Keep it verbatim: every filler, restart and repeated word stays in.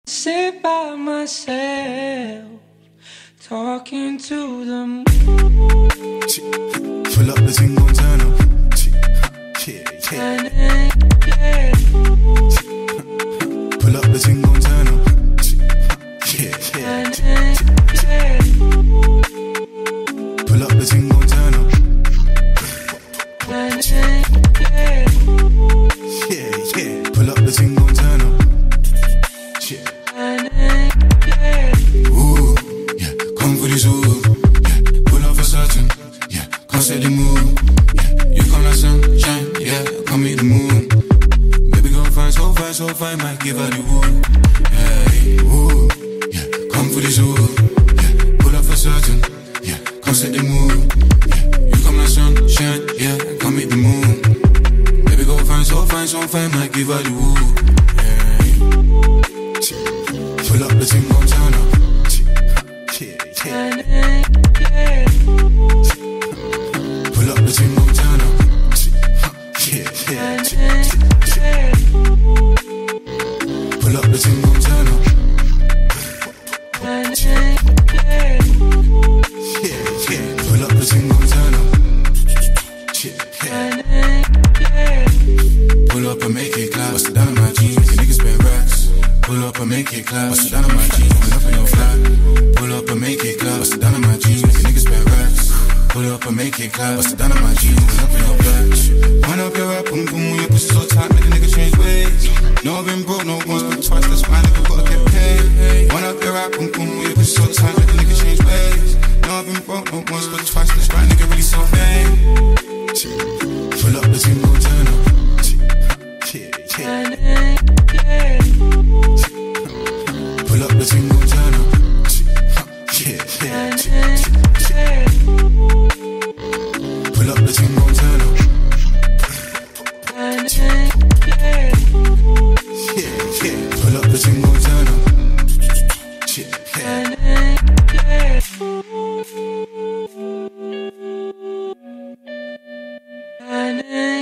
Sit by myself, talking to the moon. Pull up the ting, gon' turn up. Yeah, yeah. Pull up the ting, gon' turn up. Yeah, yeah. Pull up the ting, gon' turn up. Yeah, yeah. Pull up the ting, gon' turn up. Yeah. Ooh, yeah. Come for this ooh. Yeah. Pull up for certain. Yeah. Come set the mood. Yeah. You come like sunshine. Yeah. Come meet the moon. Baby go fine, so fine, so fine. Might give her the woo. Hey, ooh. Yeah. Come for this ooh. Yeah. Pull up for certain. Yeah. Come set the mood. Yeah. You come like sunshine. Yeah. Come meet the moon. Baby go fine, so fine, so fine. Might give her the woo. Hey. Pull up the ting, gon' turn up. Yeah, yeah. Pull up the ting, gon' turn up. Yeah, yeah. Pull up the ting, gon' turn up. Yeah, yeah. Pull up the ting, gon' turn up. Yeah, yeah. Pull up and make it clap. Bust it down on my jeans. You niggas spend racks. Pull up and make it clap. Bust it down on my jeans. Pull up in your flat. Pull up and make it clap. Bust it down on my jeans. You niggas spend racks. Pull up and make it clap. Bust it down on my jeans. Pull up in your flat. Wind up your rap, boom boom. Your pussy so tight, make a nigga change ways. No, I've been broke, no once but twice. That's why nigga gotta get paid. Wind up your rap, boom boom. Your pussy so tight, make a nigga change ways. No, I've been broke, no once but twice. That's why nigga really so vain. Pull up the ting, gon' turn up. Yeah, yeah. Pull up the ting, gon' turn up. Yeah, yeah. Pull up the ting, gon' turn up. Yeah, yeah. Pull up the ting, gon' turn up. Yeah, yeah.